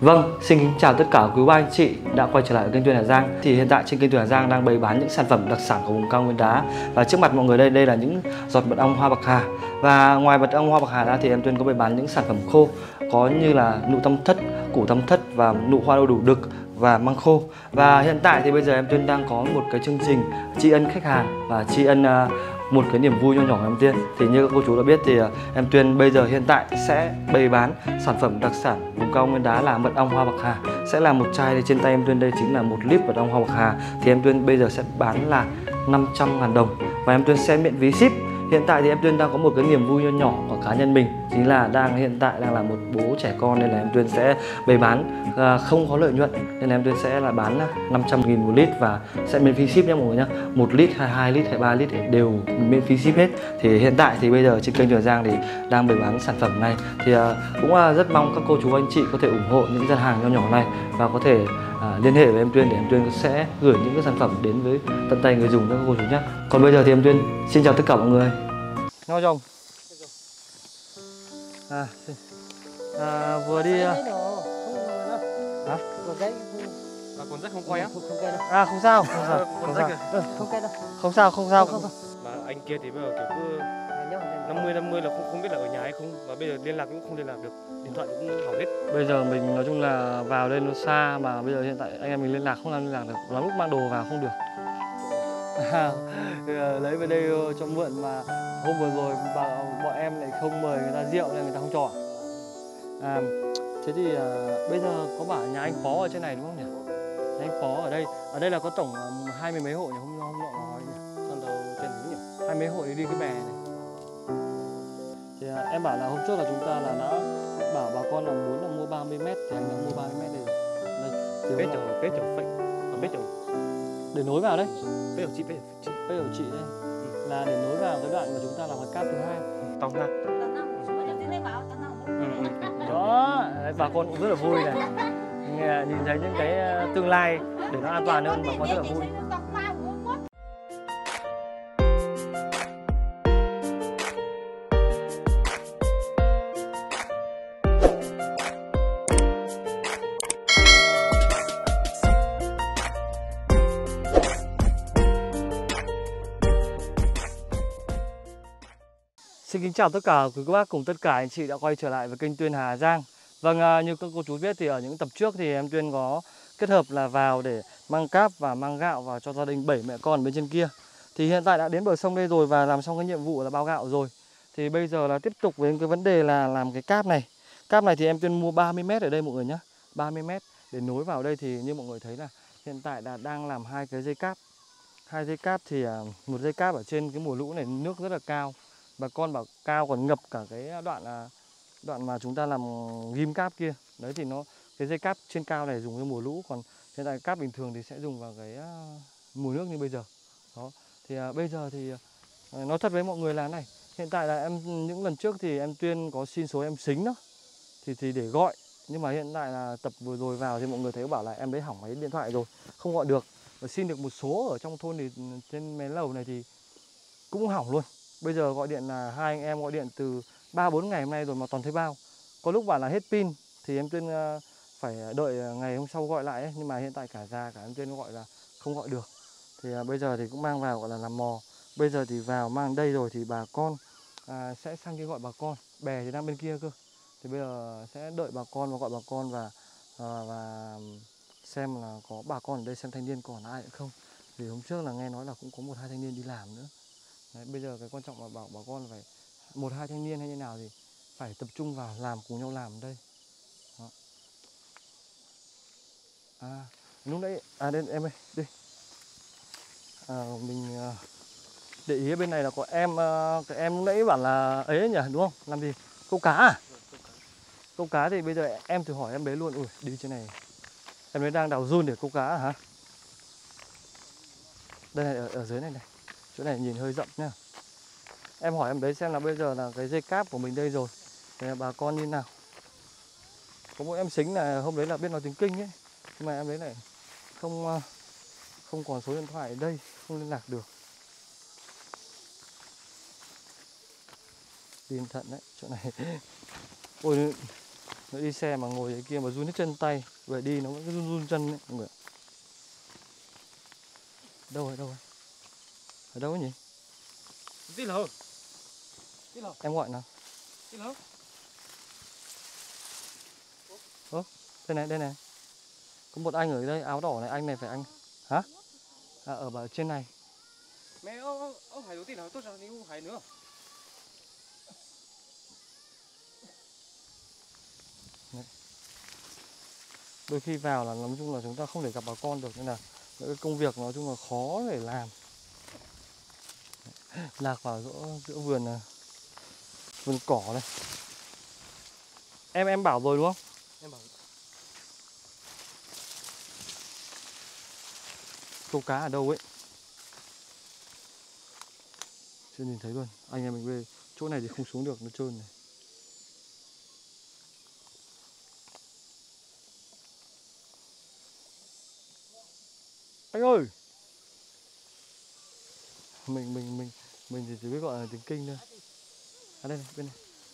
Vâng, xin kính chào tất cả quý ba anh chị đã quay trở lại với kênh Tuyền Hà Giang. Thì hiện tại trên kênh Tuyền Hà Giang đang bày bán những sản phẩm đặc sản của vùng cao Nguyên Đá. Và trước mặt mọi người đây là những giọt mật ong hoa bạc hà. Và ngoài mật ong hoa bạc hà ra thì em Tuyền có bày bán những sản phẩm khô có như là nụ tâm thất, củ tâm thất và nụ hoa đu đủ đực và măng khô. Và hiện tại thì bây giờ em Tuyền đang có một cái chương trình tri ân khách hàng và tri ân một cái niềm vui nho nhỏ của em Tuyền. Thì như các cô chú đã biết thì em Tuyền bây giờ hiện tại sẽ bày bán sản phẩm đặc sản vùng cao Nguyên Đá là mật ong hoa bạc hà. Sẽ là một chai đây, trên tay em Tuyền đây chính là 1 lít mật ong hoa bạc hà. Thì em Tuyền bây giờ sẽ bán là 500.000 đồng và em Tuyền sẽ miễn phí ship. Hiện tại thì em Tuyền đang có một cái niềm vui nho nhỏ của cá nhân mình, chính là hiện tại đang là một bố trẻ con, nên là em Tuyền sẽ bày bán không có lợi nhuận, nên là em Tuyền sẽ là bán 500.000 1 lít và sẽ miễn phí ship nha mọi người nhá. 1 lít, 2 lít hay 3 lít đều miễn phí ship hết. Thì hiện tại thì bây giờ trên kênh Tuyền Hà Giang thì đang bày bán sản phẩm này thì cũng rất mong các cô chú anh chị có thể ủng hộ những gian hàng nho nhỏ này và có thể liên hệ với em Tuyền để em Tuyền sẽ gửi những cái sản phẩm đến với tận tay người dùng các cô chú nhé. Còn bây giờ thì em Tuyền xin chào tất cả mọi người. Ngon không? Vừa đi hả? Còn rách không quay á? Không sao, không sao. Mà anh kia thì bây giờ kiểu cứ 50-50 là không biết là ở nhà hay không, và bây giờ liên lạc cũng không liên lạc được, điện thoại cũng hỏng hết. Bây giờ mình nói chung là vào đây nó xa, mà bây giờ hiện tại anh em mình liên lạc không liên lạc được, lắm lúc mang đồ vào không được. Lấy về đây cho mượn mà hôm vừa rồi bọn em lại không mời người ta rượu nên người ta không cho. Thế thì bây giờ có bảo nhà anh Phó ở trên này đúng không nhỉ? Nhà anh Phó ở đây là có tổng 20 mấy hộ nhỉ? Hôm nọ nói nhỉ? Con đầu trên đúng nhỉ? 20 mấy hộ đi cái bè này. Thì em bảo là hôm trước là chúng ta là đã bảo bà con là muốn là mua 30 mét thì anh đã mua 30 mét đây. Bếp chở phệnh, bếp chở để nối vào đấy. Bếp chở chị đây là để nối vào cái đoạn mà chúng ta làm cái cáp thứ hai. Tòng ha. Đó, bà con cũng rất là vui này. Nhìn thấy những cái tương lai để nó an toàn hơn, bà con rất là vui. Xin kính chào tất cả quý cô bác cùng tất cả anh chị đã quay trở lại với kênh Tuyền Hà Giang. Vâng, như các cô chú biết thì ở những tập trước thì em Tuyền có kết hợp là vào để mang cáp và mang gạo vào cho gia đình 7 mẹ con bên trên kia. Thì hiện tại đã đến bờ sông đây rồi và làm xong cái nhiệm vụ là bao gạo rồi. Thì bây giờ là tiếp tục với cái vấn đề là làm cái cáp này. Cáp này thì em Tuyền mua 30 mét ở đây mọi người nhé. 30 mét để nối vào đây thì như mọi người thấy là hiện tại là đang làm 2 cái dây cáp. 2 dây cáp thì một dây cáp ở trên cái mùa lũ này nước rất là cao. Bà con bảo cao còn ngập cả cái đoạn mà chúng ta làm ghim cáp kia. Đấy thì cái dây cáp trên cao này dùng cho mùa lũ, còn hiện tại cáp bình thường thì sẽ dùng vào cái mùa nước như bây giờ. Đó. Thì bây giờ thì nói thật với mọi người là này, hiện tại là những lần trước thì em Tuyền có xin số em Xính đó. Thì để gọi, nhưng mà hiện tại là tập vừa rồi vào thì mọi người thấy bảo là em đấy hỏng máy điện thoại rồi, không gọi được. Và xin được một số ở trong thôn thì trên mấy lầu này thì cũng hỏng luôn. Bây giờ gọi điện là hai anh em gọi điện từ 3-4 ngày hôm nay rồi mà toàn thấy bao. Có lúc bảo là hết pin thì em Tuyền phải đợi ngày hôm sau gọi lại ấy. Nhưng mà hiện tại cả già cả em Tuyền gọi là không gọi được. Thì bây giờ thì cũng mang vào gọi là làm mò. Bây giờ thì vào mang đây rồi thì bà con sẽ sang kia gọi bà con. Bè thì đang bên kia cơ. Thì bây giờ sẽ đợi bà con và gọi bà con và xem là có bà con ở đây, xem thanh niên còn ai nữa không. Vì hôm trước là nghe nói là cũng có 1-2 thanh niên đi làm nữa. Đấy, bây giờ cái quan trọng là bảo bà con phải 1-2 thanh niên hay như nào thì phải tập trung vào làm, cùng nhau làm ở đây. Đó. Lúc nãy đây em ơi, đi. Mình để ý bên này là có cái em lúc nãy bảo là ấy nhỉ, đúng không? Làm gì? Câu cá à? Câu cá thì bây giờ em thử hỏi em đấy luôn. Ui, đi trên này em đấy đang đào giun để câu cá hả? Đây này, ở dưới này này. Chỗ này nhìn hơi rộng nhá. Em hỏi em đấy xem là bây giờ là cái dây cáp của mình đây rồi thì bà con như nào. Có mỗi em Xính là hôm đấy là biết nói tiếng Kinh ấy, nhưng mà em đấy này không còn số điện thoại ở đây, không liên lạc được. Đi cẩn thận đấy, chỗ này. Ôi, Nó đi xe mà ngồi ở kia mà run hết chân tay, về đi nó vẫn cứ run run chân đấy mọi người. Đâu rồi? Ở đâu ấy nhỉ? Tí lầu. Em gọi nào. Tí lầu. Đây này. Có một anh ở đây áo đỏ này, anh này phải anh. Hả? À, ở trên này. Mẹ ông hải đầu tiên là tôi sao đi hải nữa. Đấy. Đôi khi vào là nói chung là chúng ta không thể gặp bà con được, nên là những cái công việc nói chung là khó để làm. Lạc vào giữa vườn cỏ này. Em bảo rồi đúng không? Em bảo Câu cá ở đâu ấy? Chưa nhìn thấy luôn. Anh em mình về chỗ này thì không xuống được, nó trơn này. Anh ơi! Mình thì chỉ biết gọi là tiếng Kinh thôi. À đây này, bên này.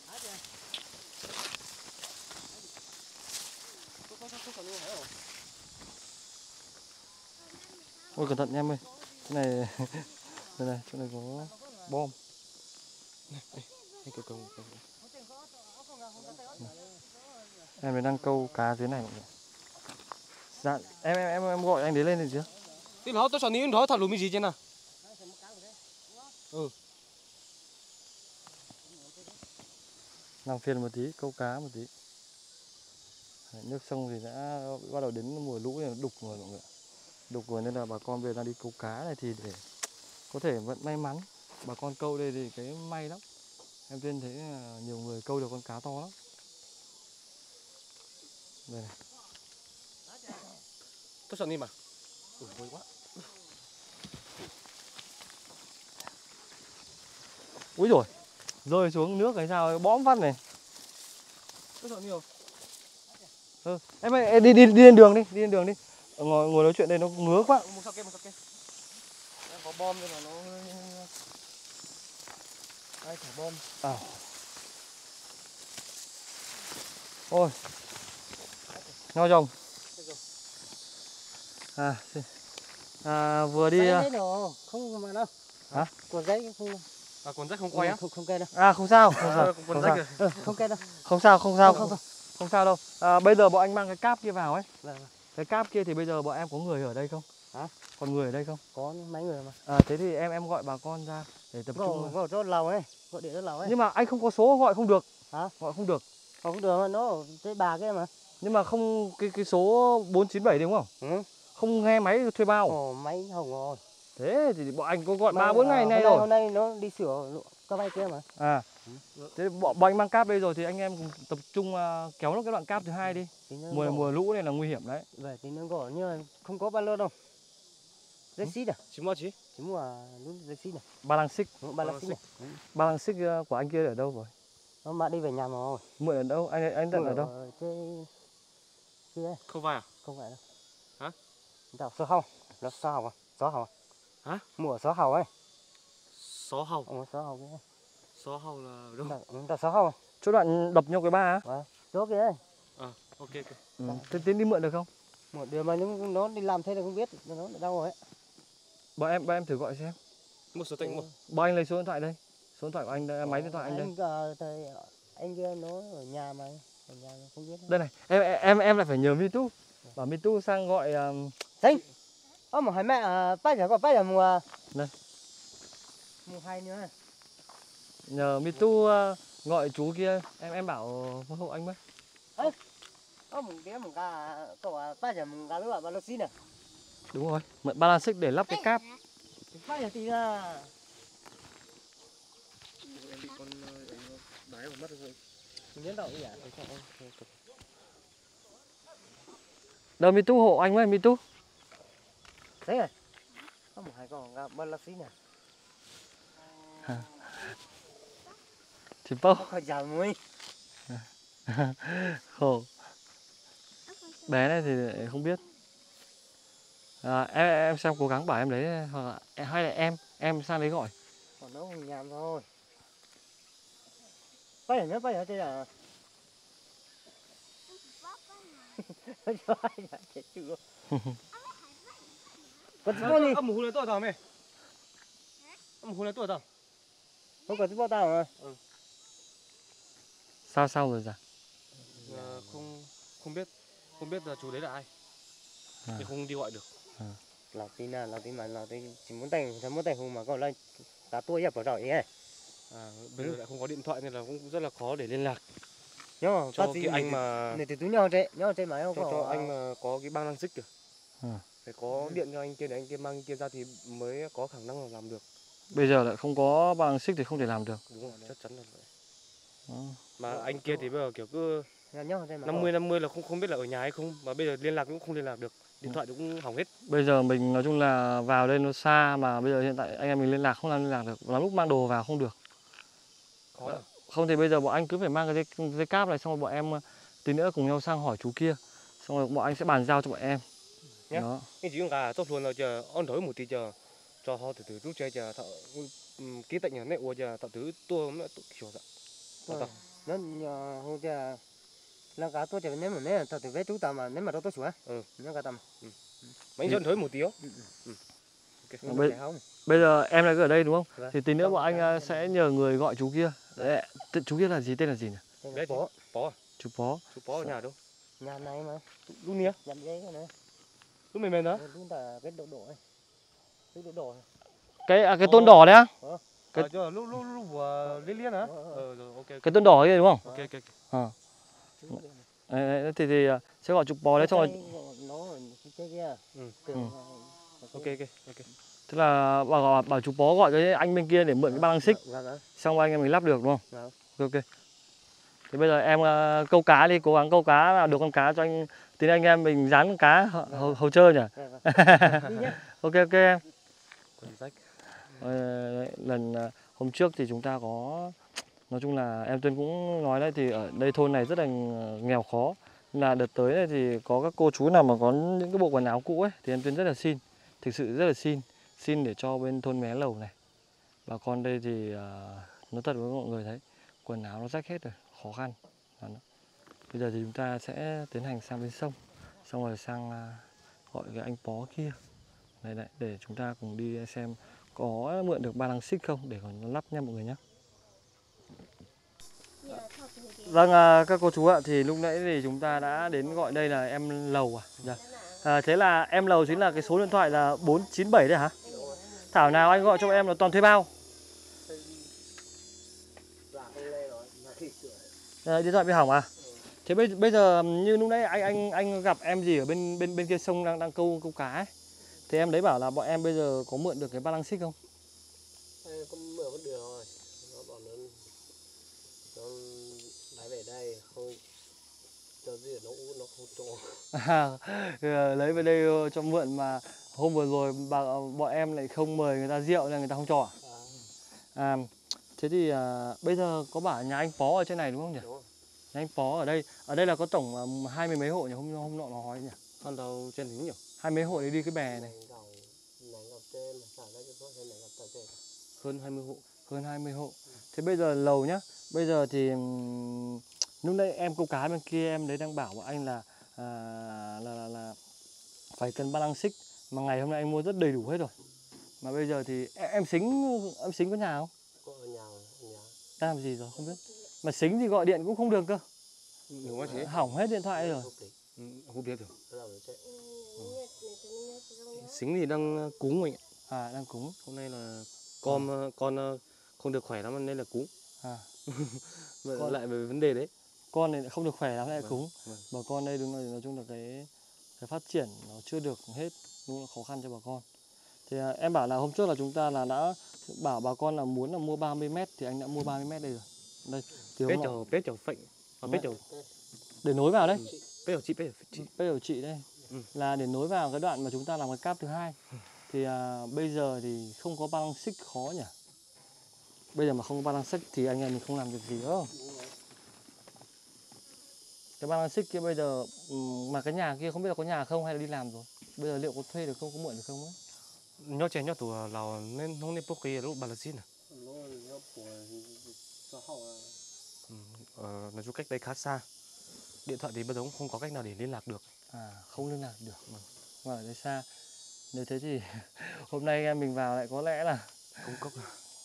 Ôi cẩn thận em ơi. Cái này đây này, chỗ này có bom. Em đang câu cá dưới này mọi người. Dạ, em gọi anh đấy lên được chưa? tí lầu tôi sao níu đó thật lùm gì trên nào. Làm phiền một tí, câu cá một tí. Đấy, nước sông thì đã bắt đầu đến mùa lũ này, đục rồi mọi người. Đục rồi nên là bà con về đang đi câu cá này thì để có thể vẫn may mắn. Bà con câu đây thì cái may lắm. Em Tuyên thấy là nhiều người câu được con cá to lắm. Đây này. Tôi sao níu mà. Vui quá. Úi rồi, rơi xuống nước cái sao bõm phát này. Tôi sao níu. Em ơi, đi lên đường đi, ngồi nói chuyện đây nó ngứa quá. Một sao kia. Em có bom nên là nó ai thả bom. À. Ôi. Nho rồng. Vừa đi. Không mà đâu. Hả? Cuộn giấy không. À cuốn sách không quay á? Không cây đâu. À không sao. Cuốn sách kìa. Không cây đâu. Không sao đâu. Bây giờ bọn anh mang cái cáp kia vào ấy. Vâng. Cái cáp kia thì bây giờ bọn em có người ở đây không? Hả? Còn người ở đây không? Có mấy người mà. Thế thì em gọi bà con ra để tập trung. Gọi chỗ lầu ấy, gọi điện chỗ lầu ấy. Nhưng mà anh không có số gọi không được. Hả? Gọi không được. Không được mà nó cái bà kia mà. Nhưng mà không cái số 497 đúng không? Ừ. Không nghe máy thuê bao. Ồ, máy hỏng rồi. Thế thì bọn anh có gọi 3-4 ngày nay hôm rồi. nay nó đi sửa các bay kia mà. Thế bọn anh mang cáp đây rồi thì anh em cùng tập trung kéo nó cái đoạn cáp thứ hai đi. Mùa lũ này là nguy hiểm đấy. Vậy thì nó gọi nhưng mà không có ba lô đâu. Dây xít à? Chỉ mua chỉ. Chỉ mua đúng dây xít này. Ba lăng xích. Ba lăng xít này. Ba lăng xích của anh kia ở đâu rồi? Nó mà đi về nhà rồi. Mượn ở đâu? Anh tận ở đâu? Kia. Không vai à? Không phải đâu. Hả? Đào sơ hồng. Nó sơ hồng à? Gió hồng à? Hả? Mùa gió hồng ấy. Gió hồng. Gió hồng kia. Gió hồng là đâu? Đào gió hồng. Chỗ đoạn đập nhau cái ba á? Vâng. Chỗ kia ấy. Ok. Thế tiến đi mượn được không? Một điều mà nó đi làm thế là không biết nó ở đâu rồi ấy. Bọn em thử gọi xem. Một số tỉnh một. Bọn anh lấy số điện thoại đây. Số điện thoại của anh đây, máy điện thoại anh đây. Anh kia nó ở nhà mà, ở nhà không biết. Đây này, em lại phải nhờ Mitu. Bảo Mitu sang gọi Đấy. Mà hỏi mẹ bây giờ mùa đây. Mùa 2 nữa. Nhờ Mitu gọi chú kia, em bảo hộ anh với. Mùng tía mùng gà cậu bây giờ mùng gà lúa ba lô xí nè. Đúng rồi, mượn ba la xích để lắp cái cáp. Bây giờ thì là Em bị con đái vào mắt rồi. mình nhấn đầu gì à? Đâu Mitu hộ anh với Mitu. Đấy rồi. Mùng 2 con gà ba lô xí nè. Thì bao. Không phải giàu muối. Khổ. Bé này thì không biết. Em xem cố gắng bảo em lấy hoặc là hay là em sang đấy gọi. Còn nó nhàm thôi. Bây giờ thế là cho anh chết chưa có bao đi Âm hù này tôi tao mày. Âm hù này tôi tao. không có bao tao mà Sao rồi dạ? Không không biết là chú đấy là ai. À. Thì không đi gọi được. là tin mà là tin chỉ muốn tay hùng mà còn là cả tôi nhập vào rồi ấy Bây giờ lại không có điện thoại nên là cũng rất là khó để liên lạc. nhưng mà Cho cái anh mà này thì túi nhau trên máy không cho anh mà có cái băng năng xích được. À. Phải có điện cho anh kia để anh kia mang kia ra thì mới có khả năng là làm được. Bây giờ lại không có bằng xích thì không thể làm được. Đúng rồi, chắc chắn là vậy. Đó. Mà anh kia thì bây giờ kiểu cứ nhau trên máy 50-50 là không biết là ở nhà hay không, mà bây giờ liên lạc cũng không liên lạc được, điện thoại cũng hỏng hết. Bây giờ mình nói chung là vào đây nó xa mà bây giờ hiện tại anh em mình liên lạc không làm liên lạc được. Lắm lúc mang đồ vào không được. Khó là. Không thì bây giờ bọn anh cứ phải mang cái dây cáp này, xong rồi bọn em tí nữa cùng nhau sang hỏi chú kia. Xong rồi bọn anh sẽ bàn giao cho bọn em. Nhé. Đó. Cái chuyện cả tốt luôn là chờ on thổi một tí chờ cho họ từ rút chơi chờ thọ ký tệnh nhà này ủa chờ thọ thứ tua nó kiểu vậy. nó hôm kia là cả tôi chờ nếu mà nếu tao từ vé chú tao mà nếu mà đâu tôi sửa nó cả tao Mấy dân thổi một tí không? Bây giờ em đang ở đây đúng không? Vâng. Thì tí nữa bọn anh sẽ nhờ người gọi chú kia. Đấy, chú kia là gì, tên là gì nhỉ? Đấy bó Bó à? Chú Bó. Chú Bó ở nhà đâu? nhà này mà Lúc nia? nhận giấy cái này Lúc mình đó? lúc là cái độ độ cái độ độ Cái tôn đỏ đấy á? Cái lúc vừa liên hả? Rồi ok. Cái tôn đỏ kia đúng không? Ok. Thì sẽ gọi chú Bó đấy xong rồi. nó cái kia Ok. Tức là bảo chú Bó gọi cái anh bên kia để mượn cái băng xích. Xong anh em mình lắp được đúng không? Ok. Thì bây giờ em câu cá đi, cố gắng câu cá là được con cá cho anh. Tí anh em mình dán con cá hầu chơi nhỉ? Ok em. Lần hôm trước thì chúng ta có, nói chung là em Tuyên cũng nói đấy, thì ở đây thôn này rất là nghèo khó. Là đợt tới này thì có các cô chú nào mà có những cái bộ quần áo cũ ấy thì em Tuyên rất là xin, thực sự rất là xin để cho bên thôn Mé Lầu này. Bà con đây thì nói thật với mọi người thấy quần áo nó rách hết rồi, khó khăn. Bây giờ thì chúng ta sẽ tiến hành sang bên sông, xong rồi sang gọi cái anh Bó kia này để chúng ta cùng đi xem có mượn được ba lăng xích không để còn nó lắp nha mọi người nhé. Vâng, các cô chú ạ, thì lúc nãy thì chúng ta đã đến gọi đây là em Lầu à? Thế là em Lầu chính là cái số điện thoại là 497 đấy hả? Thảo nào anh gọi cho em là toàn thuê bao. Điện thoại bị hỏng à? Thế bây giờ như lúc nãy anh gặp em gì ở bên kia sông đang câu cá ấy. Thì em đấy bảo là bọn em bây giờ có mượn được cái ba lăng xích không? Con mượn vẫn được rồi, nó bảo nó lái về đây không cho gì nó không cho. Lấy về đây cho mượn mà hôm vừa rồi bọn em lại không mời người ta rượu nên người ta không cho à? Thế thì bây giờ có bảo nhà anh Pó ở trên này đúng không nhỉ? Đúng rồi. Nhà anh Pó ở đây là có tổng 20 mấy hộ nhỉ? Hôm nọ nó hỏi nhỉ? Con đầu trên hình nhỉ? 20 mấy hộ để đi cái bè này. Hơn 20 hộ. Hơn 20 hộ. Thế bây giờ Lầu nhá. Bây giờ thì lúc nãy em câu cá bên kia em đấy đang bảo bọn anh là phải cần ba lăng xích, mà ngày hôm nay anh mua rất đầy đủ hết rồi. Mà bây giờ thì em xính có nhà không? Có ở nhà. Đang làm gì rồi không biết. Mà xính thì gọi điện cũng không được cơ. Đúng rồi thế. Hỏng hết điện thoại rồi. Không biết rồi. Xính thì đang cúng anh ạ. Đang cúng. Hôm nay là con không được khỏe lắm nên là cúng. Lại về vấn đề đấy. Con này không được khỏe lắm lại cúng. Vâng. Bà con đây đúng là nói chung là cái phát triển nó chưa được hết, đúng là khó khăn cho bà con. Thì em bảo là hôm trước là chúng ta là đã bảo bà con là muốn là mua 30 m thì anh đã mua 30 m đây rồi. Đây. Bếp chầu phệnh. Bếp chầu để nối vào đấy. Bếp chầu chị đây. Là để nối vào cái đoạn mà chúng ta làm cái cáp thứ hai. Thì bây giờ thì không có ba lăng xích khó nhỉ? Bây giờ mà không có ba lăng xích thì anh em mình không làm được gì đâu. Cái ba lăng xích kia bây giờ mà cái nhà kia không biết là có nhà không hay là đi làm rồi. Bây giờ liệu có thuê được không, có mượn được không ấy? Nhớ trẻ nhớ tủ lào nên không nên bốc cái lúc bà là xin à? Nó của cho họ nói chung cách đây khá xa. điện thoại thì bây giờ cũng không có cách nào để liên lạc được. Không liên lạc được. Và ở đây xa. Nếu thế thì hôm nay em mình vào lại có lẽ là Không có.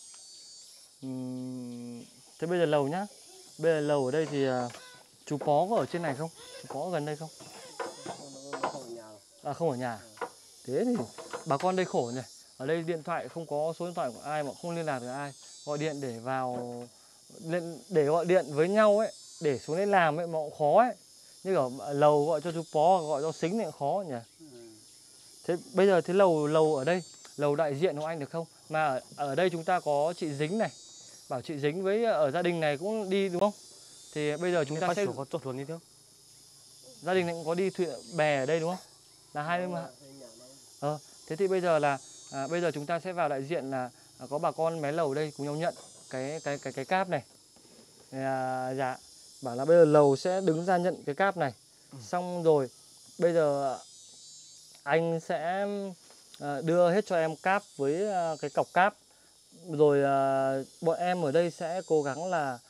thế bây giờ lầu nhá. Bây giờ lầu ở đây thì chú Pó có ở trên này không? Chú Pó ở gần đây không? Nó không ở nhà đâu. Không ở nhà. Thế thì bà con đây khổ nhỉ. Ở đây điện thoại không có số điện thoại của ai mà không liên lạc được ai. Gọi điện để vào để gọi điện với nhau ấy, để xuống đây làm ấy mà cũng khó ấy. Như ở lầu gọi cho chú Pó, gọi cho Sính thì cũng khó nhỉ. Thế bây giờ thế lầu ở đây, lầu đại diện của anh được không? Mà ở đây chúng ta có chị Dính này. Bảo chị Dính với ở gia đình này cũng đi đúng không? Thì bây giờ chúng ta sẽ có chốt luôn đi theo. gia đình này cũng có đi thuyền bè ở đây đúng không? Là hai mươi. Thế thì bây giờ là bây giờ chúng ta sẽ vào đại diện là có bà con mé lầu đây cùng nhau nhận cái cáp này. Dạ, bảo là bây giờ lầu sẽ đứng ra nhận cái cáp này. Xong rồi bây giờ anh sẽ đưa hết cho em cáp với cái cọc cáp. Rồi bọn em ở đây sẽ cố gắng là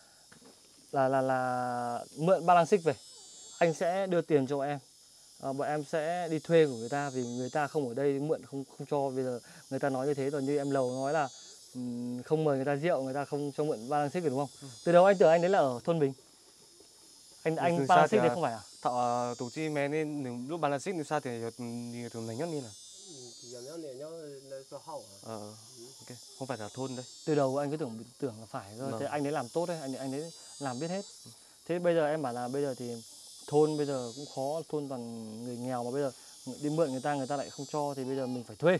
mượn ba lăng xích về. Anh sẽ đưa tiền cho bọn em. Bọn em sẽ đi thuê của người ta vì người ta không ở đây mượn không cho. Bây giờ người ta nói như thế rồi, như em lầu nói là không mời người ta rượu, người ta không cho mượn ba lăng xích rồi đúng không? Từ đầu anh tưởng anh đấy là ở thôn Bình. Anh ba lăng xích đấy không phải à? Thọ tổ chi mẹ nên lúc ba lăng xích sao thì thường này nhất đi là. Ok, không phải là thôn đây. Từ đầu anh cứ tưởng là phải rồi. Thế anh đấy làm tốt đấy, anh đấy làm biết hết. Thế bây giờ em bảo là bây giờ thì thôn bây giờ cũng khó, thôn toàn người nghèo mà bây giờ đi mượn người ta lại không cho thì bây giờ mình phải thuê.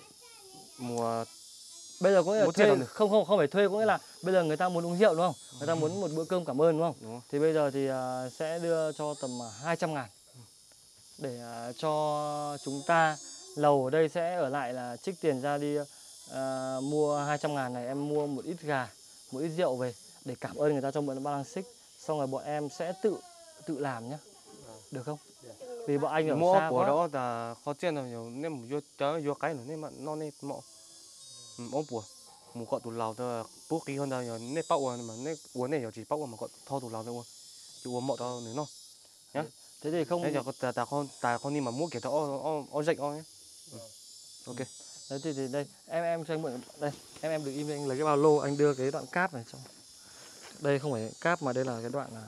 Bây giờ có nghĩa là thuê, không phải thuê, có nghĩa là bây giờ người ta muốn uống rượu đúng không? Người ta muốn một bữa cơm cảm ơn đúng không? Đúng. Thì bây giờ thì sẽ đưa cho tầm 200.000 để cho chúng ta lầu ở đây sẽ ở lại là trích tiền ra đi mua 200.000 này, em mua một ít gà, một ít rượu về để cảm ơn người ta cho mượn ba lăng xích. Xong rồi bọn em sẽ tự làm nhá. Được không? Vì bọn anh ở mua xa của quá. đó là khó chen rồi nhiều nên một vô cái nữa nên mà nó nên mọ ốm bùa một cọ tủ lầu thôi bút kỹ hơn đâu nhiều nên bao mà nên uống này nhiều chỉ bao mà cọ thao tủ lầu thôi chứ uống mọ đâu nữa nó nhá. Thế thì không. Thế giờ có ta con đi mà mua kiểu đó dậy nhé. Ok. Đấy thì đây em cho anh mượn đây, em đừng im, anh lấy cái ba lô, anh đưa cái đoạn cáp này trong. Đây không phải cáp mà đây là cái đoạn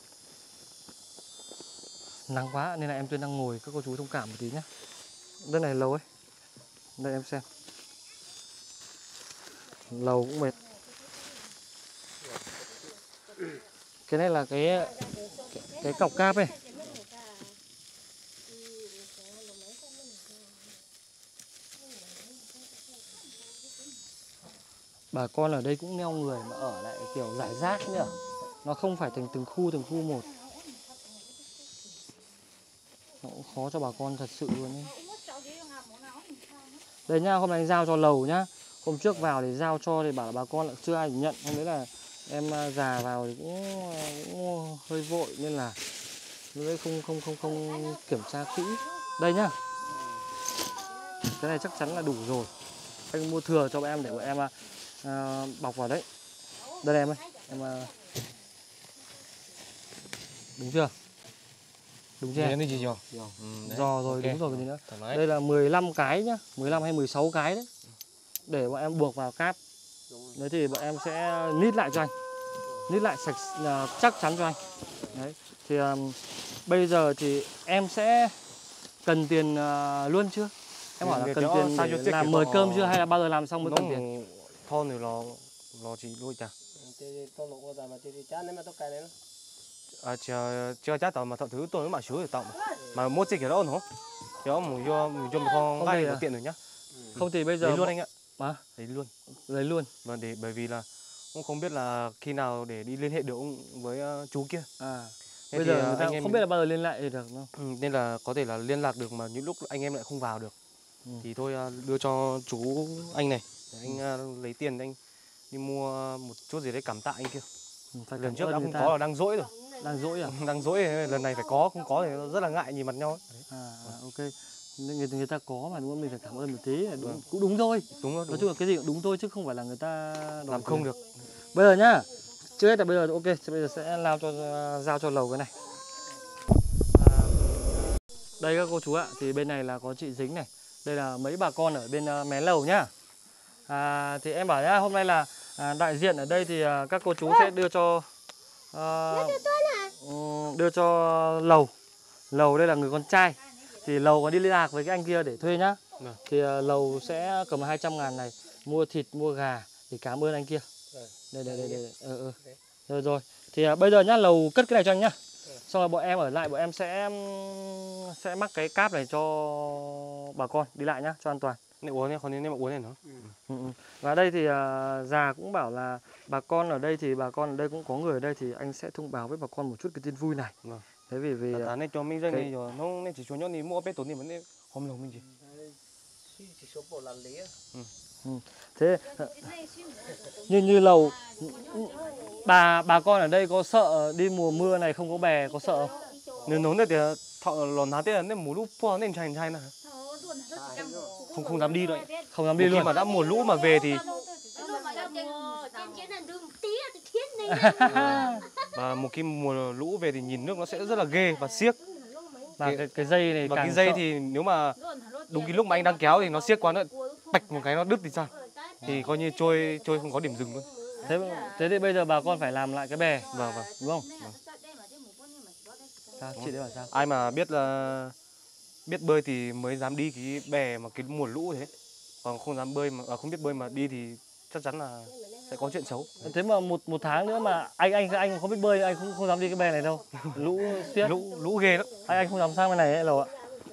nắng quá nên là em Tuyên đang ngồi, các cô chú thông cảm một tí nhé. Đây này lầu ấy. Đây em xem. Lầu cũng mệt. Cái này là cái cọc cáp ấy. Bà con ở đây cũng neo người mà ở lại kiểu rải rác nhỉ. Nó không phải thành từng khu một. Nó cũng khó cho bà con thật sự luôn ấy. Đây nhá, hôm nay anh giao cho lầu nhá. Hôm trước vào thì giao cho thì bảo là bà con lại chưa ai nhận. Hôm đấy là em già vào thì cũng hơi vội nên là nó không kiểm tra kỹ. Đây nhá. Cái này chắc chắn là đủ rồi. Anh mua thừa cho bọn em để bọn em bọc vào đấy. Đây này em ơi. Em đúng chưa? Đúng chưa? Cái gì rồi? Giò rồi, okay. Đúng rồi, cái gì nữa. Đây là 15 cái nhá, 15 hay 16 cái đấy. Để bọn em buộc vào cáp. Đấy thì bọn em sẽ nít lại cho anh. Nít lại sạch chắc chắn cho anh. Đấy. Thì bây giờ thì em sẽ cần tiền luôn chưa? Em hỏi là cần tiền để làm mời cơm chưa hay là bao giờ làm xong mới cần tiền? Thon thì lo chị lui chả. Chưa chắc tao mà thợ thứ tôi mà sửa thì tao mà mua chiếc cái đó nữa. Chứ mình cho một con ngay có tiện được nhá. Không thì bây giờ lấy luôn anh ạ. Mà lấy luôn. Vâng, bởi vì là cũng không biết là khi nào để đi liên hệ được với chú kia. Bây giờ người ta không biết là bao giờ liên lạc thì được không? Nên là có thể là liên lạc được mà những lúc anh em lại không vào được. Thì thôi đưa cho chú anh này để anh lấy tiền anh đi mua một chút gì đấy cảm tạ anh kia. Lần trước đã không có là đang dỗi rồi. Đang dỗi à? Đang dỗi, lần này phải có, không có thì rất là ngại nhìn mặt nhau ấy. Ok. Người ta có mà đúng không? Mình phải cảm ơn một tí. Cũng đúng thôi. Đúng rồi. Nói chung là cái gì cũng đúng thôi chứ không phải là người ta làm không được. Bây giờ nhá. Trước hết là bây giờ ok, bây giờ sẽ giao cho lầu cái này. Đây các cô chú ạ, thì bên này là có chị Dính này. Đây là mấy bà con ở bên Mé Lầu nhá. Thì em bảo nhá, hôm nay là đại diện ở đây thì các cô chú sẽ đưa cho Lầu. Lầu đây là người con trai. Thì Lầu có đi liên lạc với cái anh kia để thuê nhá. Thì Lầu sẽ cầm 200.000 này mua thịt, mua gà để cảm ơn anh kia. Đây. Rồi. Thì bây giờ nhá, Lầu cất cái này cho anh nhá. Xong rồi bọn em ở lại, bọn em sẽ mắc cái cáp này cho bà con đi lại nhá, cho an toàn. Này uống này, còn nên mà uống này nó. Và đây thì già cũng bảo là bà con ở đây cũng có người ở đây thì anh sẽ thông báo với bà con một chút cái tin vui này. Thế vì này cho mình này rồi nó chỉ cho nhóc đi mua bé tốn thì vẫn hôm lâu mình gì. Chỉ số bộ là lý. Thế như Lầu bà con ở đây có sợ đi mùa mưa này không có bè, có sợ không? Nếu nấu thì thọ lòn ná thế nên mùa lũ po nên chành này không dám đi đâu. Không dám đi luôn. Khi mà đã mùa lũ mà về thì và một khi mùa lũ về thì nhìn nước nó sẽ rất là ghê và xiếc. Và cái dây này, và cái dây thì nếu mà đúng cái lúc mà anh đang kéo thì nó xiếc quá, nó bạch một cái nó đứt thì sao? Thì coi như trôi không có điểm dừng luôn. Thế thì bây giờ bà con phải làm lại cái bè. Vâng. Đúng không? Sao? Chị đấy bảo sao? Ai mà biết bơi thì mới dám đi cái bè mà cái mùa lũ thế. Còn không dám bơi mà không biết bơi mà đi thì chắc chắn là sẽ có chuyện xấu. Thế mà một tháng nữa mà anh không biết bơi, anh cũng không dám đi cái bè này đâu. Lũ xiết. Lũ ghê lắm. Anh không dám sang bên này ấy, Lầu ạ.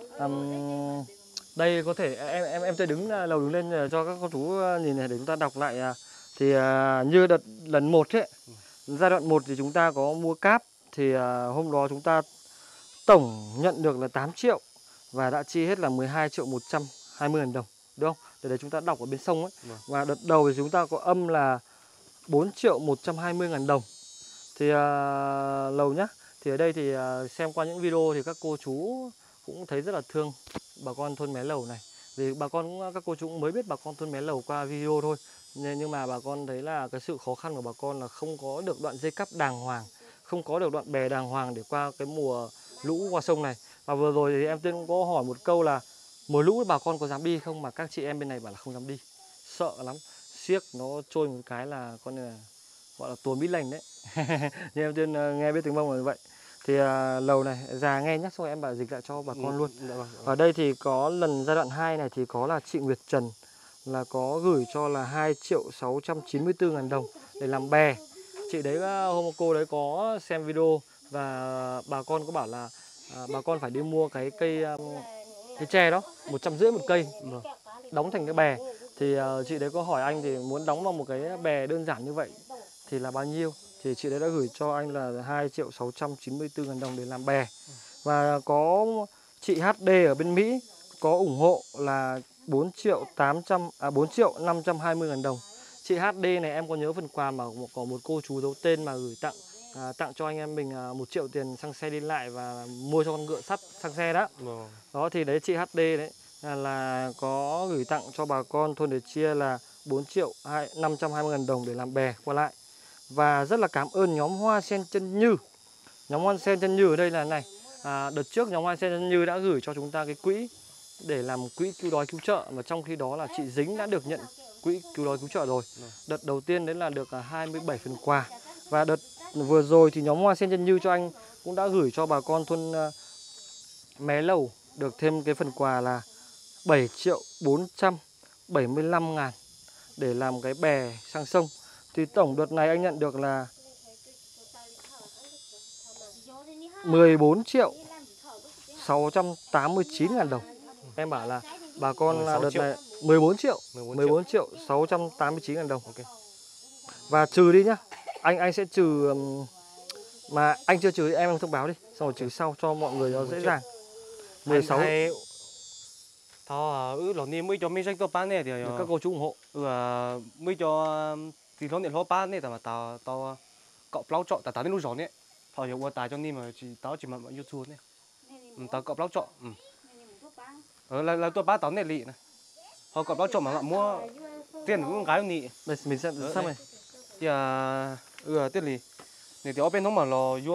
Đây có thể em sẽ Lầu đứng lên cho các cô chú nhìn này để chúng ta đọc lại. Thì như lần 1 ấy, giai đoạn 1 thì chúng ta có mua cáp. Thì hôm đó chúng ta tổng nhận được là 8 triệu và đã chi hết là 12.120.000 đồng, đúng không? Để đấy chúng ta đọc ở bên sông ấy. Và đợt đầu thì chúng ta có âm là 4.120.000 đồng. Thì Lầu nhá. Thì ở đây thì xem qua những video thì các cô chú cũng thấy rất là thương bà con thôn Mé Lầu này. Vì các cô chú cũng mới biết bà con thôn Mé Lầu qua video thôi. Nhưng mà bà con thấy là cái sự khó khăn của bà con là không có được đoạn dây cáp đàng hoàng, không có được đoạn bè đàng hoàng để qua cái mùa lũ qua sông này. Và vừa rồi thì em Tuyên cũng có hỏi một câu là mùa lũ bà con có dám đi không, mà các chị em bên này bảo là không dám đi, sợ lắm, xiếc nó trôi một cái là con này là gọi là tuồn bít lành đấy. Như em Tuyên nghe biết tiếng Mông là như vậy. Thì Lầu này già nghe nhắc xong rồi em bảo dịch lại cho bà con luôn. Ở đây thì có giai đoạn 2 này thì có là chị Nguyệt Trần là có gửi cho là 2.694.000 đồng để làm bè. Chị đấy hôm cô đấy có xem video và bà con có bảo là bà con phải đi mua cái cây tre đó 150 một cây đóng thành cái bè. Thì chị đấy có hỏi anh thì muốn đóng vào một cái bè đơn giản như vậy thì là bao nhiêu, thì chị đấy đã gửi cho anh là 2.694.000 đồng để làm bè. Và có chị HD ở bên Mỹ có ủng hộ là 4.520.000 đồng. Chị HD này em có nhớ phần quà mà có một cô chú giấu tên mà gửi tặng cho anh em mình 1 triệu tiền xăng xe đi lại và mua cho con ngựa sắt xăng xe đó. Đó thì đấy chị HD đấy là có gửi tặng cho bà con thôn Đề Chia là 4.520.000 đồng để làm bè qua lại. Và rất là cảm ơn nhóm Hoa Sen Chân Như. Nhóm Hoa Sen Chân Như ở đây là này. Đợt trước nhóm Hoa Sen Chân Như đã gửi cho chúng ta cái quỹ để làm quỹ cứu đói cứu trợ, và trong khi đó là chị Dính đã được nhận quỹ cứu đói cứu trợ rồi. Đợt đầu tiên đấy là được 27 phần quà. Và đợt vừa rồi thì nhóm Hoa Sen Chân Như cho anh cũng đã gửi cho bà con thôn Mé Lầu được thêm cái phần quà là 7.475.000 để làm cái bè sang sông. Thì tổng đợt này anh nhận được là 14.689.000 đồng. Em bảo là bà con là đợt này 14.689.000 đồng. Và trừ đi nhá. Anh sẽ trừ mà anh chưa trừ thì em thông báo đi, xong rồi trừ sau cho mọi người nó dễ dàng. 16 lò ni mới cho mấy danh to bán này thì các cô chú ủng hộ. mới cho thì nó lo bán này mà tao cọp lau trọ tao đến lúc giòn này. Thôi giờ qua tài cho ni mà chỉ mà YouTube này. Tao cọp lau trọ. Là tôi bán tao này lị này. Thôi cọp lau trọ mà mua tiền của con gái nị. Đây mình xem xong này. Thì tiền lị. Này thì ở bên nó mà lò vua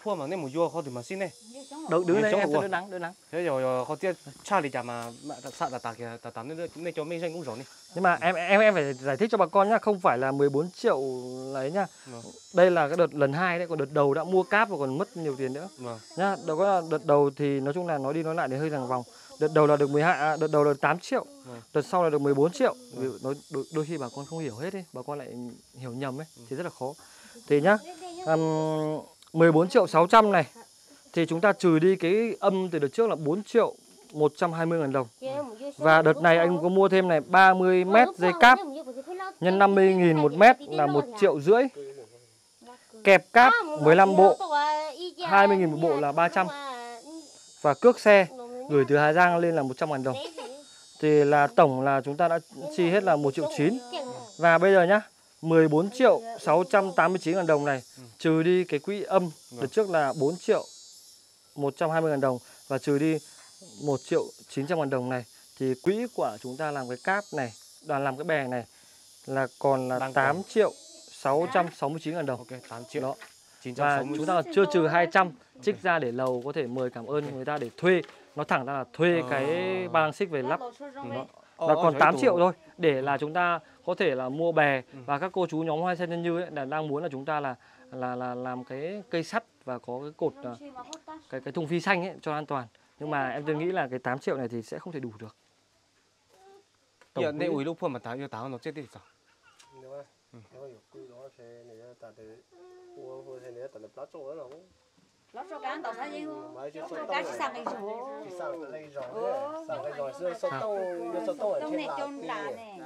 phua mà nên một vua khó thì mà xin này. Đứng đây Chỗ em của- đỡ nắng, đỡ nắng. Thế rồi khó tiếc cha thì chả mà sợ là tạc kìa tạc nên cho mình danh cũng rồi đi. Nhưng mà em phải giải thích cho bà con nhá, không phải là 14 triệu lấy nhá. Vâng. Đây là cái đợt lần 2 đấy, còn đợt đầu đã mua cáp và còn mất nhiều tiền nữa. Vâng. Nhá, đợt đầu thì nói chung là nói đi nói lại thì hơi ràng vòng. Đợt đầu là được 12 đợt đầu là được 8 triệu. Vâng. Đợt sau là được 14 triệu. Vì đôi khi bà con không hiểu hết ấy, bà con lại hiểu nhầm ấy thì rất là khó. Thì nhá, 14 triệu 600 này thì chúng ta trừ đi cái âm từ đợt trước là 4 triệu 120 ngàn đồng. Và đợt này anh có mua thêm này 30 mét dây cáp nhân 50.000 một mét là 1,5 triệu. Kẹp cáp 15 bộ 20.000 một bộ là 300. Và cước xe gửi từ Hà Giang lên là 100.000 đồng. Thì là tổng là chúng ta đã chi hết là 1,9 triệu. Và bây giờ nhá, 14 triệu 689 ngàn đồng này trừ đi cái quỹ âm đợt trước là 4 triệu 120 ngàn đồng và trừ đi 1 triệu 900 ngàn đồng này thì quỹ của chúng ta làm cái cáp này, làm cái bè này là còn là Đang 8 triệu 669 ngàn đồng. Ok, 8 triệu. Đó. 960. Và chúng ta chưa trừ 200 trích ra để lầu có thể mời cảm ơn người ta để thuê. Nó thẳng ra là thuê cái ba lăng xích về lắp. Và còn 8 triệu thôi để là chúng ta có thể là mua bè. Và các cô chú nhóm Hoa Sen Nhân Như ấy là đang muốn là chúng ta là làm cái cây sắt và có cái cột cái thùng phi xanh ấy cho an toàn. Nhưng mà em tôi nghĩ là cái 8 triệu này thì sẽ không thể đủ được. Giờ nên ủi lúc phua mà táo nó chết đi sao? Nếu mà có quy đó sẽ này ta để mua thế này ta lập lót chỗ đó nó Lót cho cá tàu sao chứ? mấy chứ Cho cá chỉ sang cái chỗ. chỉ sang cái rồi xưa sốt tông ở trên này là chôn đá này.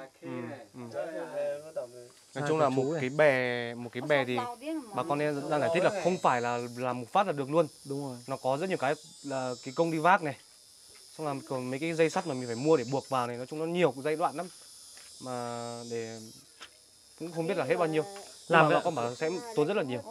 Nói chung là một cái bè thì bà con em đang giải thích là không phải là một phát là được luôn. Đúng rồi. Nó có rất nhiều cái là cái công đi vác này. Xong là còn mấy cái dây sắt mà mình phải mua để buộc vào này, nói chung nó nhiều giai đoạn lắm. Mà để cũng không biết là hết bao nhiêu. Làm bà con bảo sẽ tốn rất là nhiều.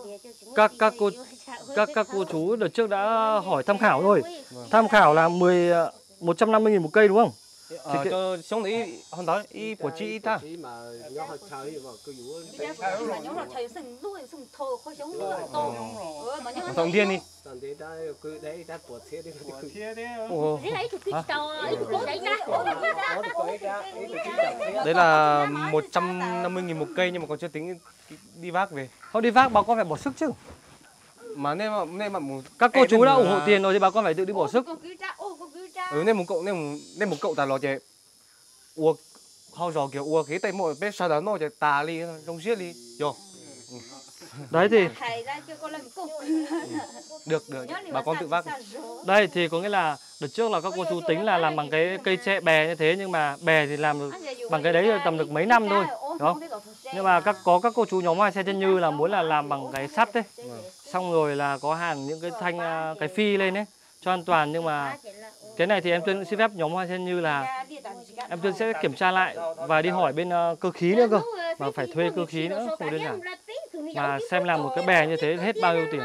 Các cô chú đợt trước đã hỏi tham khảo rồi. Tham khảo là 150.000 một cây đúng không? Cho xong đấy hôm đó y của chị ta. mà nó hơi chơi mà cứ dụ Mà nhóm là thầy sừng đuôi sừng thô khó giống nữa to. Mà nhóm Thằng Thiên đi. tận thế ta cứ đấy ta của thế đi Ồ. đấy thì cứ to, đấy ra. Đấy là 150.000 một cây nhưng mà còn chưa tính đi vác về. Không đi vác bà con phải bỏ sức chứ. Mà nên mà Các cô chú đã ủng hộ tiền rồi thì bà con phải tự đi bỏ sức. Nên một cậu ta lo chạy ua hao giò kiểu ua cái tay mỗi bé sao đó nó chạy tà đi trong giết đi rồi. Đấy thì Thầy ra cho con làm cục. Được bà con tự vác. đây thì có nghĩa là đợt trước là các cô chú tính là làm bằng cái cây tre bè như thế nhưng mà bè thì làm được bằng cái đấy tầm được mấy năm thôi, đúng không? Nhưng mà các cô chú nhóm Hoa Sen Nhân Như là muốn là làm bằng cái sắt đấy. Xong rồi là có hàn những cái thanh cái phi lên đấy cho an toàn, nhưng mà cái này thì em Tuyên xin phép nhóm Hoa Sen Như là em Tuyên sẽ kiểm tra lại và đi hỏi bên cơ khí nữa cơ, mà phải thuê cơ khí nữa không đơn giản, mà xem làm một cái bè như thế hết bao nhiêu tiền.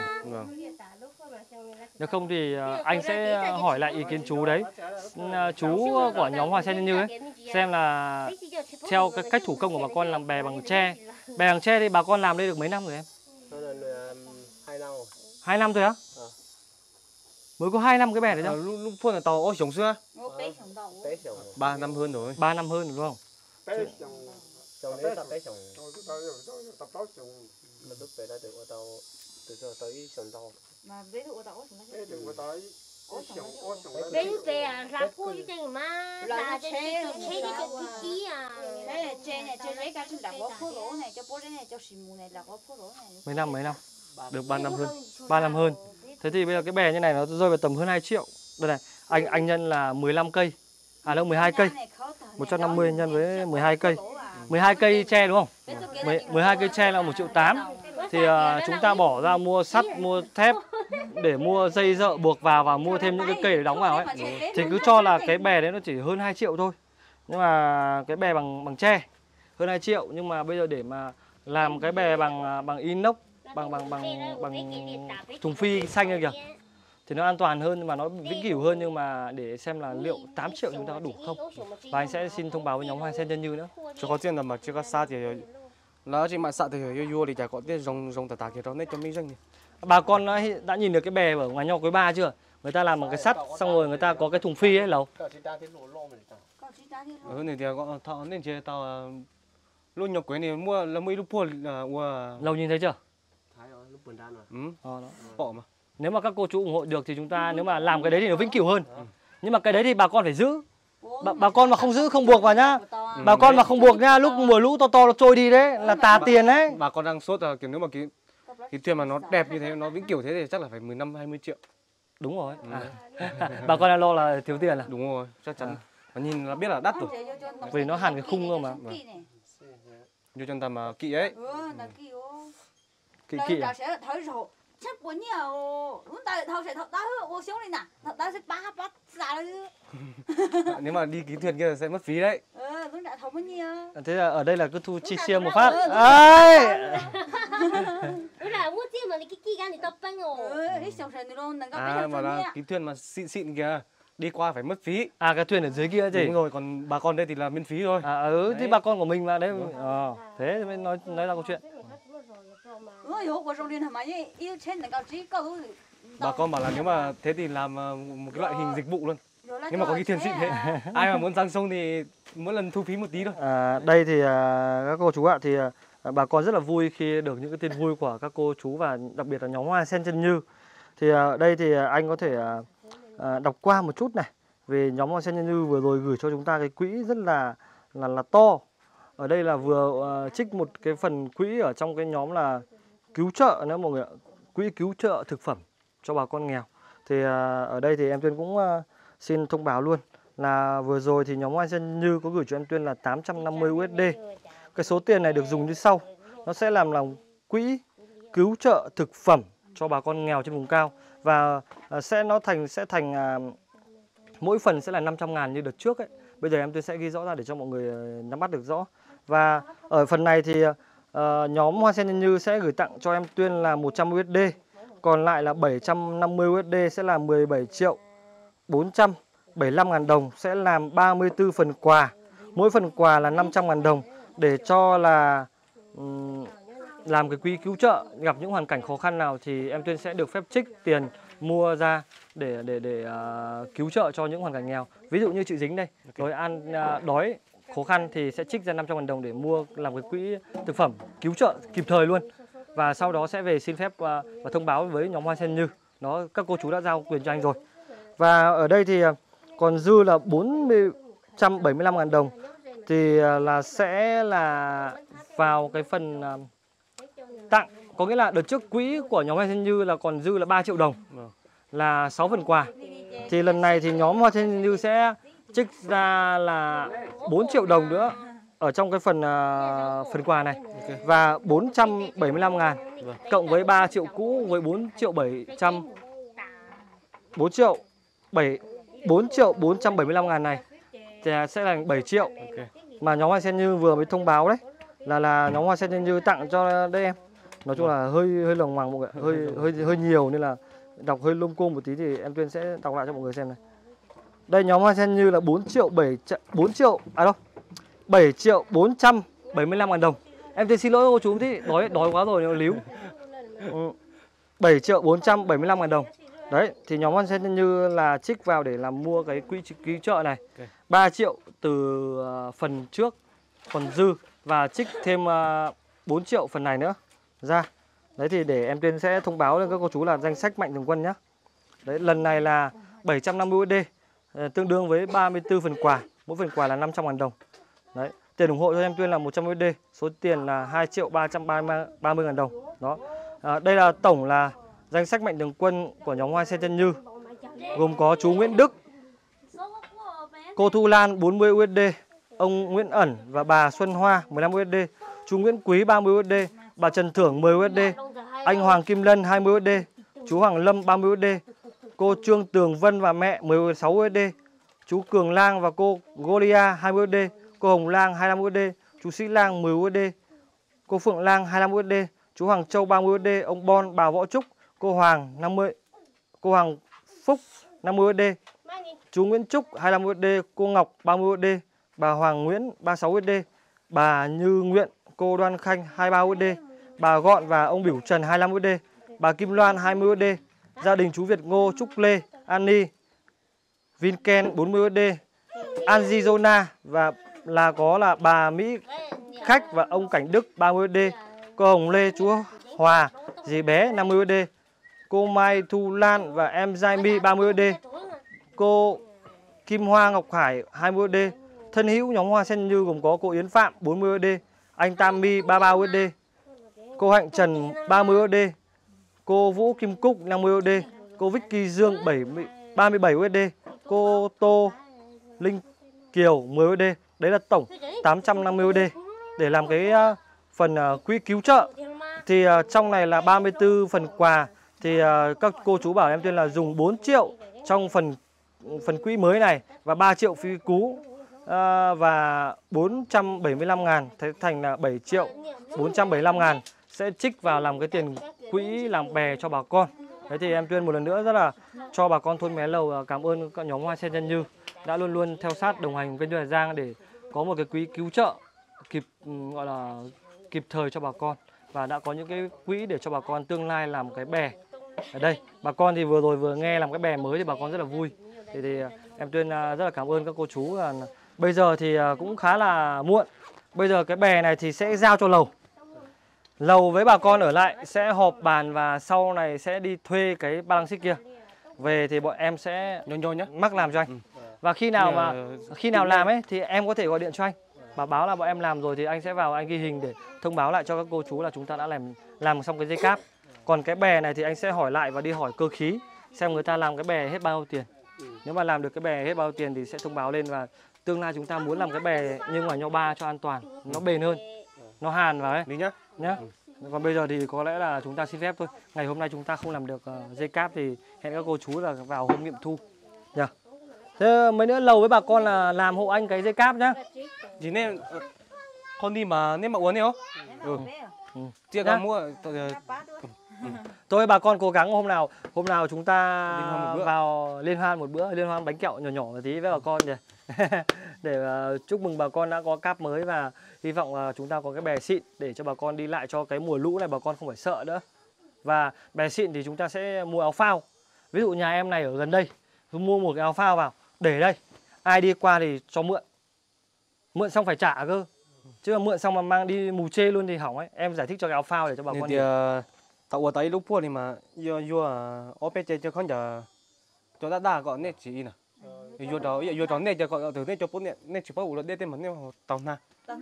Nếu không thì anh sẽ hỏi lại ý kiến chú đấy, chú của nhóm Hoa Sen Nhân Như ấy, xem là theo cái cách thủ công của bà con làm bè bằng tre. Bè bằng tre thì bà con làm đây được mấy năm rồi em? 2 năm. 2 năm thôi á? Mới có 2 năm cái bè đấy thôi. Lúc phun là tàu ôi sống xưa. Bé chồng. 3 năm hơn rồi. 3 năm hơn đúng không? Chồng đấy tập bé chồng. Mà lúc về ra được ở tàu từ giờ tới chồng tàu. Mà ví dụ tao có Đến về ra cô chứ chẳng mà là chế đi cho tí à. Đấy là trên này trên đấy cả trên đảo có phố lỗ này cho bố này cho xì mù này là có phố lỗ này. Mấy năm? Được 3 năm hơn. 3 năm hơn. Thế thì bây giờ cái bè như này nó rơi vào tầm hơn 2 triệu. Đây này, anh nhân là 15 cây. À đâu 12 cây. 150 nhân với 12 cây. 12 cây tre đúng không? 12 cây tre là 1,8 triệu. Thì chúng ta bỏ ra mua sắt, mua thép để mua dây dợ buộc vào và mua thêm những cái cây để đóng vào ấy. Thì cứ cho là cái bè đấy nó chỉ hơn 2 triệu thôi. Nhưng mà cái bè bằng tre hơn 2 triệu, nhưng mà bây giờ để mà làm cái bè bằng inox, bằng thùng phi xanh này kìa, thì nó an toàn hơn nhưng mà nó vĩnh cửu hơn, nhưng mà để xem là liệu 8 triệu chúng ta có đủ không. Và anh sẽ xin thông báo với nhóm Hoa Sen Nhân Như nữa. Cho có tiền là mà chưa có xa thì Nó chỉ mà sợ thì vua thì chả có cái rồng tà kia đó nên cho mấy doanh. Bà con đã nhìn được cái bè ở ngoài nho Quế Ba chưa? Người ta làm bằng cái sắt, xong rồi người ta có cái thùng phi ấy lầu. Này thì có thọ nên chỉ tao luôn nhọc quế này mua là mấy lúc mua là Lầu nhìn thấy chưa? đó. Bỏ mà. Nếu mà các cô chú ủng hộ được thì chúng ta nếu mà làm cái đấy thì nó vĩnh cửu hơn. Nhưng mà cái đấy thì bà con phải giữ. Bà con mà không giữ không buộc vào nhá. Bà con mà không buộc nhá, lúc mùa lũ to to nó trôi đi đấy là tà tiền đấy. Bà con đang sốt là kiểu nếu mà cái thuyền mà nó đẹp như thế, nó vĩnh cửu thế thì chắc là phải 15-20 triệu. Đúng rồi. Bà con đang lo là thiếu tiền à? Đúng rồi, chắc chắn. Mà nhìn là biết là đắt rồi. Vì nó hàn cái khung cơ mà. Vô chân tầm kỵ ấy. Kỵ à? chắc của nhiều lúc ta thâu sẽ thâu ta ô xuống đi nè ta sẽ bắt ra đấy. Nếu mà đi ký thuyền kia là sẽ mất phí đấy. Lúc đã thâu bao nhiêu. Thế là ở đây là cứ thu chi xiêm một phát. Ấy. Lúc nào mua chi mà cái cái thì tao băng rồi. Ít xong rồi nữa nâng cao À mà là ký thuyền mà xịn kìa. Đi qua phải mất phí. À cái thuyền ở dưới kia gì? Đúng rồi, còn bà con đây thì là miễn phí thôi. Thì bà con của mình mà đấy. Thế mới nói ra câu chuyện. Bà con bảo là nếu mà thế thì làm một cái loại hình dịch vụ luôn. Nhưng mà có cái thuyền xịn thế. Ai mà muốn sang sông thì mỗi lần thu phí một tí thôi. Đây thì các cô chú ạ, thì bà con rất là vui khi được những cái tin vui của các cô chú và đặc biệt là nhóm Hoa Sen Chân Như. Thì đây thì anh có thể đọc qua một chút này về nhóm Hoa Sen Chân Như vừa rồi gửi cho chúng ta cái quỹ rất là to. Ở đây là vừa trích một cái phần quỹ ở trong cái nhóm là cứu trợ nữa mọi người ạ, quỹ cứu trợ thực phẩm cho bà con nghèo. Thì ở đây thì em Tuyên cũng xin thông báo luôn là vừa rồi thì nhóm Hoa Sen Như có gửi cho em Tuyên là 850 USD. Cái số tiền này được dùng như sau, nó sẽ làm quỹ cứu trợ thực phẩm cho bà con nghèo trên vùng cao và sẽ thành mỗi phần sẽ là 500.000 như đợt trước ấy. Bây giờ em Tuyên sẽ ghi rõ ra để cho mọi người nắm bắt được rõ. Và ở phần này thì nhóm Hoa Sen Chân Như sẽ gửi tặng cho em Tuyên là 100 USD. Còn lại là 750 USD sẽ là 17.475.000 đồng, sẽ làm 34 phần quà. Mỗi phần quà là 500.000 đồng để cho là làm cái quỹ cứu trợ, gặp những hoàn cảnh khó khăn nào thì em Tuyên sẽ được phép trích tiền mua ra để cứu trợ cho những hoàn cảnh nghèo. Ví dụ như chị Dính đây, đói ăn đói khó khăn thì sẽ trích ra 500.000 đồng để mua làm cái quỹ thực phẩm cứu trợ kịp thời luôn. Và sau đó sẽ về xin phép và thông báo với nhóm Hoa Sen Như. Đó, các cô chú đã giao quyền cho anh rồi. Và ở đây thì còn dư là 475.000 đồng thì sẽ là vào cái phần tặng. Có nghĩa là đợt trước quỹ của nhóm Hoa Sen Như là còn dư là 3 triệu đồng, là 6 phần quà. Thì lần này thì nhóm Hoa Sen Như sẽ trích ra là 4 triệu đồng nữa ở trong cái phần quà này. Và 475.000 cộng với 3 triệu cũ với 4 triệu 475.000 này thì sẽ là 7 triệu. Mà nhóm Hoa Sen Như vừa mới thông báo đấy là nhóm Hoa Sen Như tặng cho đây em. Nói chung là hơi lằng ngoằng mọi người, hơi nhiều nên là đọc hơi lung côm một tí thì em Tuyên sẽ đọc lại cho mọi người xem này. Đây nhóm Hoa Sen Như là 7 triệu 475.000 đồng. Em Tuyên xin lỗi cô chú tí, đói quá rồi nó líu. 7 triệu 475.000 đồng. Đấy, thì nhóm Hoa Sen Như là trích vào để làm mua cái quỹ cứu trợ này. 3 triệu từ phần trước còn dư và trích thêm 4 triệu phần này nữa ra. Đấy thì để em Tuyên sẽ thông báo lên các cô chú là danh sách mạnh thường quân nhé. Đấy, lần này là 750 USD, tương đương với 34 phần quà, mỗi phần quà là 500.000 đồng. Đấy, tiền ủng hộ cho em Tuyên là 100 USD, số tiền là 2.330.000 đồng. Đó. Đây là tổng là danh sách mạnh thường quân của nhóm Hoa Sen Chân Như, gồm có chú Nguyễn Đức, cô Thu Lan 40 USD, ông Nguyễn Ẩn và bà Xuân Hoa 15 USD, chú Nguyễn Quý 30 USD, bà Trần Thưởng 10 USD, anh Hoàng Kim Lân 20 USD, chú Hoàng Lâm 30 USD, cô Trương Tường Vân và mẹ 16 USD, chú Cường Lang và cô Golia 20 USD, cô Hồng Lang 25 USD, chú Sĩ Lang 10 USD, cô Phượng Lang 25 USD, chú Hoàng Châu 30 USD, ông Bon, bà Võ Trúc, cô Hoàng Phúc 50 USD, chú Nguyễn Trúc 25 USD, cô Ngọc 30 USD, bà Hoàng Nguyễn 36 USD, bà Như Nguyện cô Đoan Khanh 23 USD, bà Gọn và ông Bửu Trần 25 USD, bà Kim Loan 20 USD, gia đình chú Việt Ngô, Trúc Lê, Annie, Vinken 40 USD, Anzizona và có bà Mỹ Khách và ông Cảnh Đức 30 USD, cô Hồng Lê, chú Hòa, dì bé 50 USD, cô Mai Thu Lan và em Jaime 30 USD, cô Kim Hoa Ngọc Hải 20 USD, thân hữu nhóm Hoa Sen Như gồm có cô Yến Phạm 40 USD, anh Tammy 33 USD, cô Hạnh Trần 30 USD, cô Vũ Kim Cúc 50 USD, cô Vicky Dương 37 USD, cô Tô Linh Kiều 10 USD. Đấy là tổng 850 USD để làm cái phần quỹ cứu trợ. Thì trong này là 34 phần quà. Thì các cô chú bảo em Tuyên là dùng 4 triệu trong phần quỹ mới này và 3 triệu phí cứu và 475 ngàn, thế thành là 7 triệu 475 ngàn sẽ trích vào làm cái tiền quỹ làm bè cho bà con. Thế thì em Tuyên một lần nữa rất là cho bà con thôn Mé Lầu cảm ơn các nhóm Hoa Sen Nhân Như đã luôn luôn theo sát đồng hành kênh Tuyên Hà Giang để có một cái quỹ cứu trợ kịp thời cho bà con và đã có những cái quỹ để cho bà con tương lai làm cái bè. Ở đây bà con thì vừa rồi vừa nghe làm cái bè mới thì bà con rất là vui. Thì em Tuyên rất là cảm ơn các cô chú. Bây giờ thì cũng khá là muộn. Bây giờ cái bè này thì sẽ giao cho Lầu với bà con ở lại sẽ họp bàn và sau này sẽ đi thuê cái ba lăng xích kia. Về thì bọn em sẽ mắc làm cho anh. Và khi nào làm ấy thì em có thể gọi điện cho anh. Bà báo là bọn em làm rồi thì anh sẽ vào anh ghi hình để thông báo lại cho các cô chú là chúng ta đã làm xong cái dây cáp. Còn cái bè này thì anh sẽ hỏi lại và đi hỏi cơ khí xem người ta làm cái bè hết bao nhiêu tiền. Nếu mà làm được cái bè hết bao nhiêu tiền thì sẽ thông báo lên và tương lai chúng ta muốn làm cái bè nhưng mà nho ba cho an toàn, nó bền hơn, nó hàn vào ấy. Đi nhá. Còn bây giờ thì có lẽ là chúng ta xin phép thôi. Ngày hôm nay chúng ta không làm được dây cáp thì hẹn các cô chú là vào hôm nghiệm thu nhá. Thế mấy nữa Lầu với bà con là làm hộ anh cái dây cáp nhá. Chỉ nên con đi mà nên mà uống đấy không? Chưa có mua. Tôi bà con cố gắng hôm nào chúng ta vào liên hoan một bữa, liên hoan bánh kẹo nhỏ một tí với bà con nhỉ. Để chúc mừng bà con đã có cáp mới và hy vọng là chúng ta có cái bè xịn để cho bà con đi lại cho cái mùa lũ này bà con không phải sợ nữa. Và bè xịn thì chúng ta sẽ mua áo phao. Ví dụ nhà em này ở gần đây, mua một cái áo phao vào để đây. Ai đi qua thì cho mượn. Mượn xong phải trả cơ. Chứ mà mượn xong mà mang đi mù chê luôn thì hỏng ấy. Em giải thích cho cái áo phao để cho bà con thì tàu ở tại lúc pua thì mà vô ở bên trên cho con giờ cho đã gọi nét chỉ nè. Vô đó nét cho gọi từ nét cho bốn nét chỉ bao nét tên mà nét tàu na.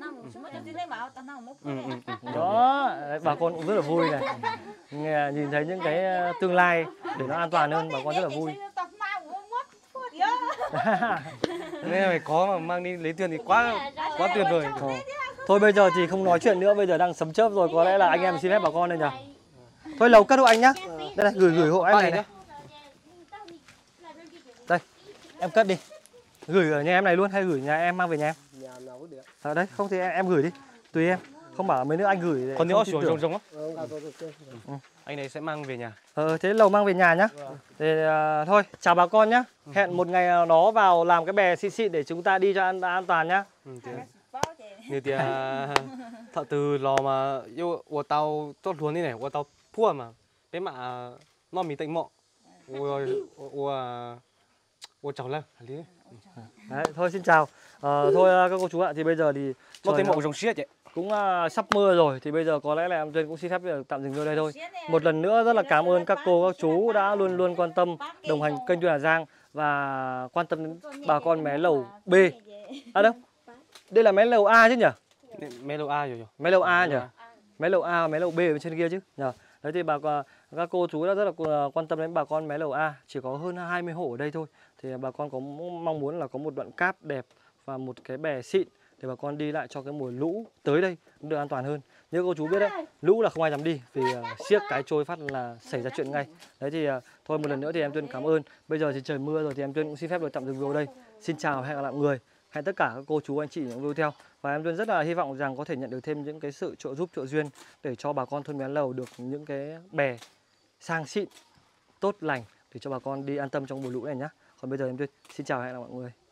Đó, bà con cũng rất là vui này. Nghe, nhìn thấy những cái tương lai để nó an toàn hơn, bà con rất là vui. Nên phải có mà mang đi lấy tiền thì quá tuyệt vời. Thôi bây giờ thì không nói chuyện nữa, bây giờ đang sấm chớp rồi, có lẽ là anh em xin phép bà con đây nhỉ. Thôi Lầu cất hộ anh nhá. Đây này, gửi hộ anh này. Đây, em cất đi. Gửi ở nhà em này luôn hay gửi nhà em mang về nhà em? Nhà nào cũng được. Đấy, không thì em gửi đi. Tùy em. Không bảo mấy nữa anh gửi. Còn nếu xuống rồng á. Anh này sẽ mang về nhà. Thế Lầu mang về nhà nhá. Thì thôi, chào bà con nhá. Hẹn một ngày nào đó vào làm cái bè xịn để chúng ta đi cho an toàn nhá. Như thì thật từ lò mà yêu của tao tốt luôn đi này, của tao phua mà bé mà nó mình tịnh mọ. Của cháu lên lý. Đấy, thôi xin chào. Thôi các cô chú ạ, thì bây giờ thì nó tịnh mọ rồng xiết vậy. Cũng sắp mưa rồi thì bây giờ có lẽ là em Tuyên cũng xin phép tạm dừng nơi đây thôi. Một lần nữa rất là cảm ơn các cô các chú đã luôn luôn quan tâm đồng hành kênh Tuyên Hà Giang và quan tâm đến bà con Mé Lầu B. À đâu? Đây là Mé Lầu A chứ nhỉ? Mé Lầu A rồi. Mé Lầu A nhỉ? Mé Lầu A, Mé Lầu B ở trên kia chứ nhỉ? Đấy thì các cô chú đã rất là quan tâm đến bà con Mé Lầu A, chỉ có hơn 20 hộ ở đây thôi. Thì bà con có mong muốn là có một đoạn cáp đẹp và một cái bè xịn để bà con đi lại cho cái mùa lũ tới đây được an toàn hơn. Như cô chú biết đấy, lũ là không ai dám đi vì siếc cái trôi phát là xảy ra chuyện ngay. Đấy thì thôi một lần nữa thì em Tuyên cảm ơn. Bây giờ thì trời mưa rồi thì em Tuyên cũng xin phép được tạm dừng video đây. Xin chào và hẹn gặp lại mọi người. Hẹn tất cả các cô chú anh chị những video theo. Và em Tuyên rất là hy vọng rằng có thể nhận được thêm những cái sự trợ giúp trợ duyên để cho bà con thôn Mé Lầu được những cái bè sang xịn, tốt lành để cho bà con đi an tâm trong mùa lũ này nhé. Còn bây giờ em Tuyên xin chào và hẹn gặp lại mọi người.